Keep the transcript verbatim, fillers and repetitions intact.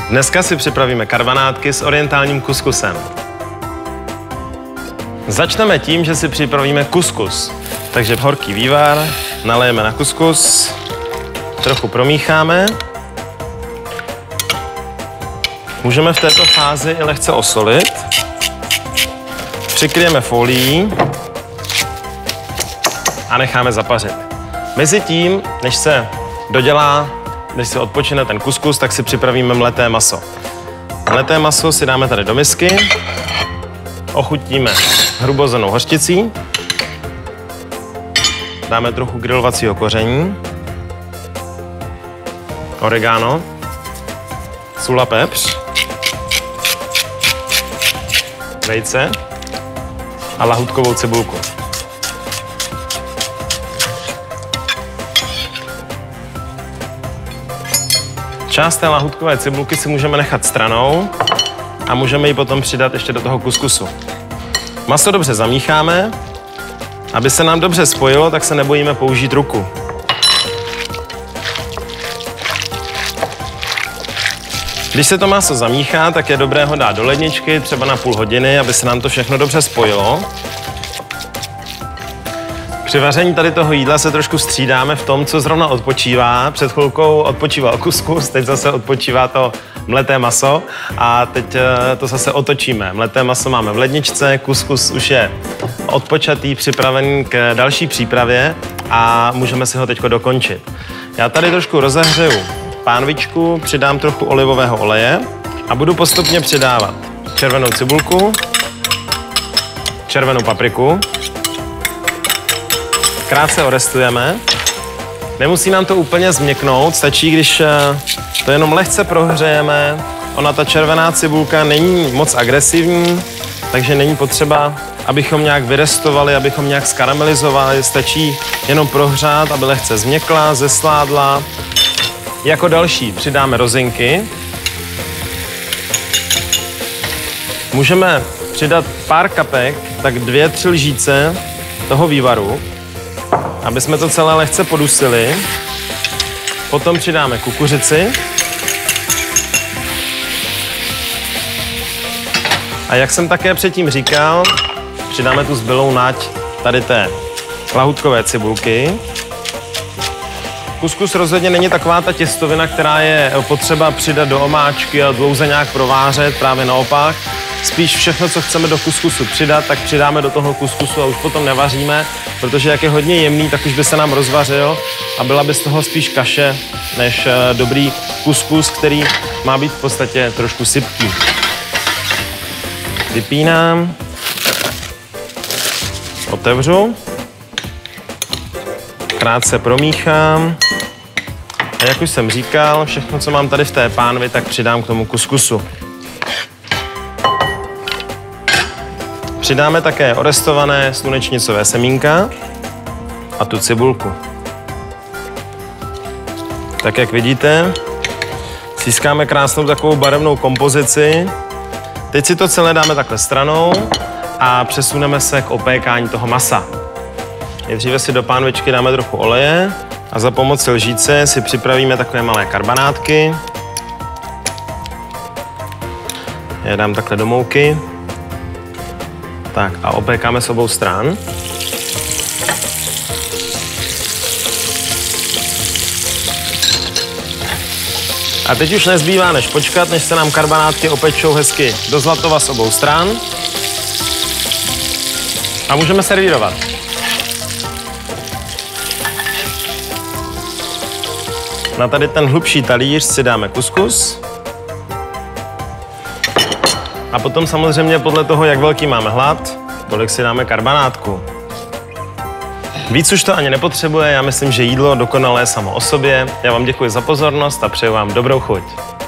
Dneska si připravíme karbanátky s orientálním kuskusem. Začneme tím, že si připravíme kuskus. Takže horký vývar nalejeme na kuskus, trochu promícháme. Můžeme v této fázi i lehce osolit. Přikryjeme folií a necháme zapařit. Mezitím, než se dodělá, než se odpočine ten kuskus, tak si připravíme mleté maso. Mleté maso si dáme tady do misky, ochutíme hrubozenou hořčicí, dáme trochu grilovacího koření, oregano, sůl a pepř, vejce a lahůdkovou cibulku. Část té lahůdkové cibulky si můžeme nechat stranou a můžeme ji potom přidat ještě do toho kuskusu. Maso dobře zamícháme. Aby se nám dobře spojilo, tak se nebojíme použít ruku. Když se to maso zamíchá, tak je dobré ho dát do ledničky, třeba na půl hodiny, aby se nám to všechno dobře spojilo. Při vaření tady toho jídla se trošku střídáme v tom, co zrovna odpočívá. Před chvilkou odpočíval kuskus, teď zase odpočívá to mleté maso a teď to zase otočíme. Mleté maso máme v ledničce, kuskus už je odpočatý, připravený k další přípravě a můžeme si ho teď dokončit. Já tady trošku rozehřeju pánvičku, přidám trochu olivového oleje a budu postupně přidávat červenou cibulku, červenou papriku. Krátce orestujeme. Nemusí nám to úplně změknout, stačí, když to jenom lehce prohřejeme. Ona, ta červená cibulka, není moc agresivní, takže není potřeba, abychom nějak vyrestovali, abychom nějak skaramelizovali. Stačí jenom prohřát, aby lehce změkla, zesládla. Jako další přidáme rozinky. Můžeme přidat pár kapek, tak dvě, tři lžíce toho vývaru, aby jsme to celé lehce podusili. Potom přidáme kukuřici. A jak jsem také předtím říkal, přidáme tu zbylou nať tady té lahůdkové cibulky. Kuskus rozhodně není taková ta těstovina, která je potřeba přidat do omáčky a dlouze nějak provářet, právě naopak. Spíš všechno, co chceme do kuskusu přidat, tak přidáme do toho kuskusu a už potom nevaříme, protože jak je hodně jemný, tak už by se nám rozvařil a byla by z toho spíš kaše, než dobrý kuskus, který má být v podstatě trošku sypký. Vypínám, otevřu, krátce promíchám a jak už jsem říkal, všechno, co mám tady v té pánvi, tak přidám k tomu kuskusu. Přidáme také orestované slunečnicové semínka a tu cibulku. Tak jak vidíte, získáme krásnou takovou barevnou kompozici. Teď si to celé dáme takhle stranou a přesuneme se k opékání toho masa. Nejdříve si do pánvičky dáme trochu oleje a za pomoci lžíce si připravíme takové malé karbanátky. Je dám takhle do mouky. Tak a opékáme s obou stran. A teď už nezbývá než počkat, než se nám karbanátky opečou hezky do zlatova s obou stran. A můžeme servírovat. Na tady ten hlubší talíř si dáme kuskus. A potom samozřejmě podle toho, jak velký máme hlad, tolik si dáme karbanátku. Víc už to ani nepotřebuje, já myslím, že jídlo dokonalé samo o sobě. Já vám děkuji za pozornost a přeju vám dobrou chuť.